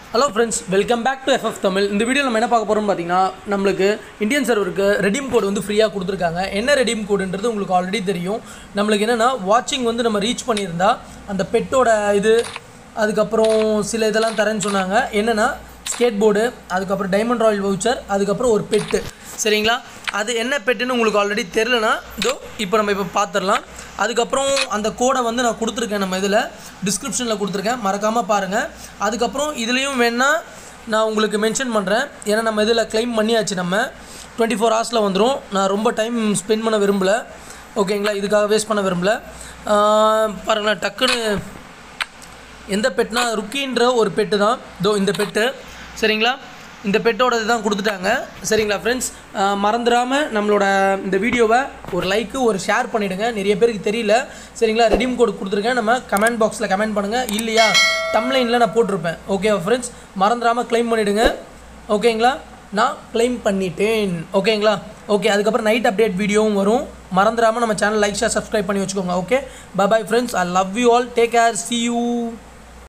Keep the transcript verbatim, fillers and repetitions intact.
Hello friends, welcome back to FF Tamil. இந்த video நம்ம என்ன பார்க்க போகிறோம்னு பார்த்தீங்கன்னா, நம்மளுக்கு இந்தியன் சர்வருக்கு ரெடீம் கோடு வந்து ஃப்ரீயாக கொடுத்துருக்காங்க. என்ன ரெடீம் கோடுன்றது உங்களுக்கு ஆல்ரெடி தெரியும். நம்மளுக்கு என்னென்னா, வாட்சிங் வந்து நம்ம ரீச் பண்ணியிருந்தா அந்த பெட்டோட இது, அதுக்கப்புறம் சில இதெல்லாம் தரேன்னு சொன்னாங்க. என்னென்னா ஸ்கேட் போர்டு, அதுக்கப்புறம் டைமண்ட் ராயல் வவுச்சர், அதுக்கப்புறம் ஒரு பெட்டு. சரிங்களா? அது என்ன பெட்டுன்னு உங்களுக்கு ஆல்ரெடி தெரிலனா இதோ இப்போ நம்ம இப்போ பார்த்துடலாம். அதுக்கப்புறம் அந்த கோடை வந்து நான் கொடுத்துருக்கேன், நம்ம இதில் டிஸ்கிரிப்ஷனில் கொடுத்துருக்கேன், மறக்காமல் பாருங்கள். அதுக்கப்புறம் இதுலேயும் வேணால் நான் உங்களுக்கு மென்ஷன் பண்ணுறேன். ஏன்னா நம்ம இதில் கிளைம் பண்ணியாச்சு. நம்ம டுவெண்ட்டி ஃபோர் ஹவர்ஸில் வந்துடும். நான் ரொம்ப டைம் ஸ்பெண்ட் பண்ண விரும்பலை, ஓகேங்களா? இதுக்காக வேஸ்ட் பண்ண விரும்பலை. பாருங்களேன், டக்குன்னு எந்த பெட்னா ருக்கின்ற ஒரு பெட்டு தான் இதோ இந்த பெட்டு. சரிங்களா? இந்த பெட்டோட தான் கொடுத்துட்டாங்க. சரிங்களா ஃப்ரெண்ட்ஸ், மறந்துடாமல் நம்மளோட இந்த வீடியோவை ஒரு லைக்கு ஒரு ஷேர் பண்ணிவிடுங்க. நிறைய பேருக்கு தெரியல. சரிங்களா? ரெடீம் கோடு கொடுத்துருக்கேன். நம்ம கமெண்ட் பாக்ஸில் கமெண்ட் பண்ணுங்கள். இல்லையா தம்ப்லைனில் நான் போட்டிருப்பேன். ஓகே ஃப்ரெண்ட்ஸ், மறந்துடாமல் க்ளைம் பண்ணிவிடுங்க. ஓகேங்களா? நான் க்ளைம் பண்ணிட்டேன். ஓகேங்களா? ஓகே, அதுக்கப்புறம் நைட் அப்டேட் வீடியோவும் வரும். மறந்துடாமல் நம்ம சேனல் லைக் ஷேர் சப்ஸ்கிரைப் பண்ணி வச்சுக்கோங்க. Okay, bye bye friends. I love you all. Take care. See you.